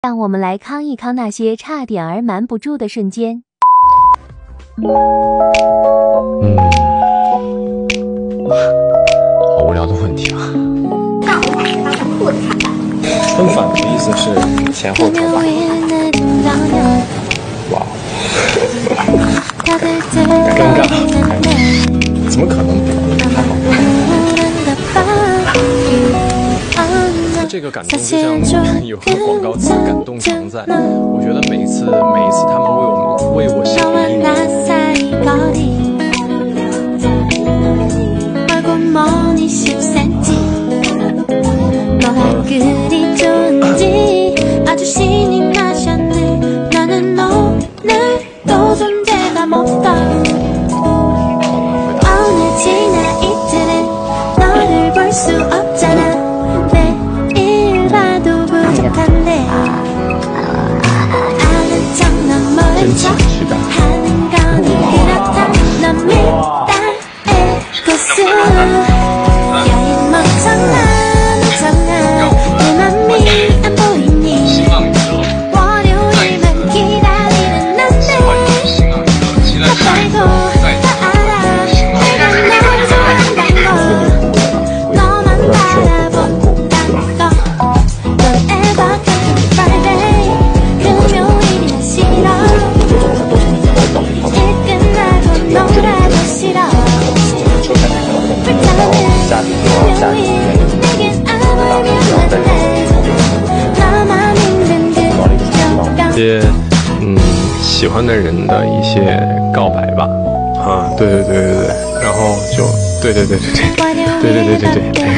让我们来康一康那些差点儿瞒不住的瞬间。 好无聊的问题啊！ 告诉他是他的裤子看板。 分反的意思是前后头吧？哇，尴尬，怎么可能？还好。这个感动就像有个广告词“感动常在”。我觉得每一次他们为我写的音乐。 그리 좋은지 아주 신이 나셨네 나는 오늘도 존재감 없다 오늘 지나 이틀은 너를 볼 수 없잖아 매일 봐도 부족한데 아는 척난 모른 척 하는 거니 그렇다 넌 밀당의 고수 여인 멍청한 안 보이니 월요일만 기다리는 난데 다 빨고 다 알아 내가 널 좋아한단 거 너만 바라본단 거 Don't ever come to Friday 금요일이면 싫어 일 끝나고 놀아도 싫어 불타는 금요일 내겐 아무면 안돼 一些喜欢的人的一些告白吧，啊，对，然后就对，哎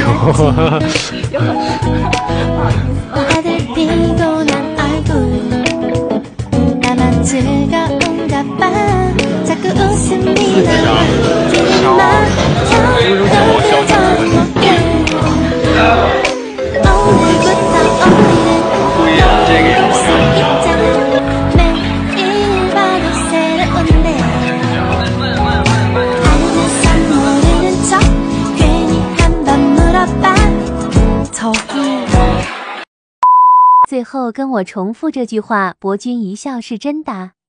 最后跟我重复这句话，博君一笑是真的。